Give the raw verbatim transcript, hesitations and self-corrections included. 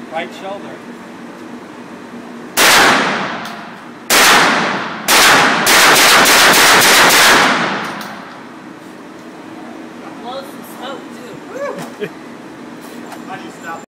Right shoulder. Blows some smoke too. How do you stop?